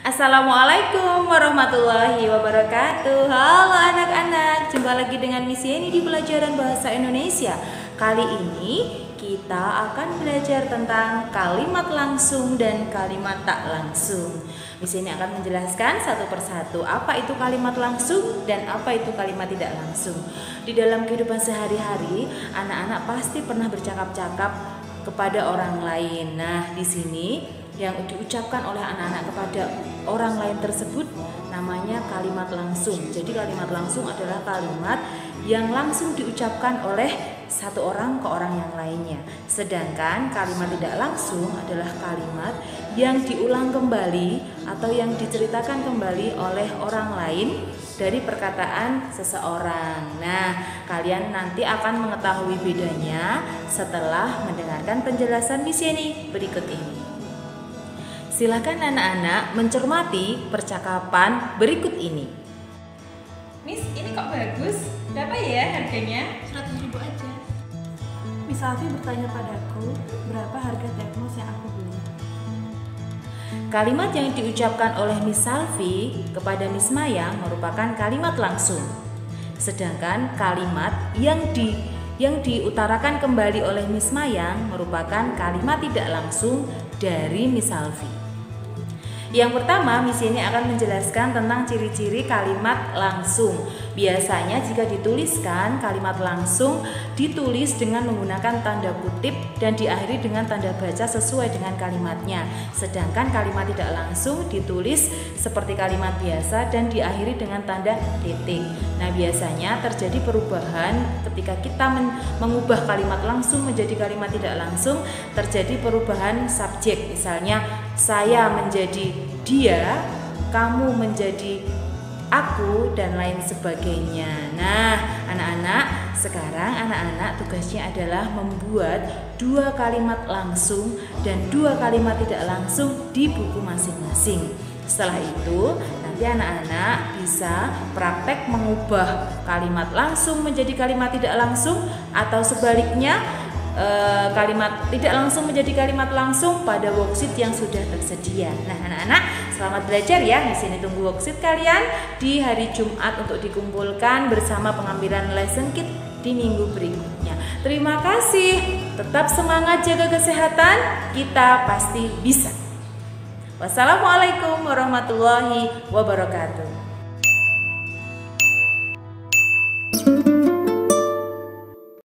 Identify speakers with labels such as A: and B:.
A: Assalamualaikum warahmatullahi wabarakatuh. Halo anak-anak, jumpa lagi dengan Miss Yeni di pelajaran bahasa Indonesia. Kali ini kita akan belajar tentang kalimat langsung dan kalimat tak langsung. Miss Yeni akan menjelaskan satu persatu apa itu kalimat langsung dan apa itu kalimat tidak langsung. Di dalam kehidupan sehari-hari, anak-anak pasti pernah bercakap-cakap kepada orang lain. Nah, di sini yang diucapkan oleh anak-anak kepada orang lain tersebut namanya kalimat langsung. Jadi kalimat langsung adalah kalimat yang langsung diucapkan oleh satu orang ke orang yang lainnya. Sedangkan kalimat tidak langsung adalah kalimat yang diulang kembali atau yang diceritakan kembali oleh orang lain dari perkataan seseorang. Nah, kalian nanti akan mengetahui bedanya setelah mendengarkan penjelasan Miss Yeni berikut ini. Silakan anak-anak mencermati percakapan berikut ini.
B: Miss, ini kok bagus? Berapa ya harganya?
C: 100.000 aja. Miss Alfi bertanya padaku, berapa harga termos yang aku beli?
A: Kalimat yang diucapkan oleh Miss Alfi kepada Miss Maya merupakan kalimat langsung. Sedangkan kalimat yang diutarakan kembali oleh Miss Maya merupakan kalimat tidak langsung dari Miss Alfi. Yang pertama, Miss Yeni akan menjelaskan tentang ciri-ciri kalimat langsung. Biasanya jika dituliskan, kalimat langsung ditulis dengan menggunakan tanda kutip dan diakhiri dengan tanda baca sesuai dengan kalimatnya. Sedangkan kalimat tidak langsung ditulis seperti kalimat biasa dan diakhiri dengan tanda titik. Nah, biasanya terjadi perubahan ketika kita mengubah kalimat langsung menjadi kalimat tidak langsung, terjadi perubahan subjek. Misalnya, saya menjadi dia, kamu menjadi aku, dan lain sebagainya. Nah, anak-anak, sekarang anak-anak tugasnya adalah membuat 2 kalimat langsung dan 2 kalimat tidak langsung di buku masing-masing. Setelah itu, nanti anak-anak bisa praktek mengubah kalimat langsung menjadi kalimat tidak langsung atau sebaliknya, kalimat tidak langsung menjadi kalimat langsung pada worksheet yang sudah tersedia. Nah, anak-anak, selamat belajar ya. Di sini tunggu worksheet kalian di hari Jumat untuk dikumpulkan bersama pengambilan lesson kit di minggu berikutnya. Terima kasih. Tetap semangat, jaga kesehatan. Kita pasti bisa. Wassalamualaikum warahmatullahi wabarakatuh.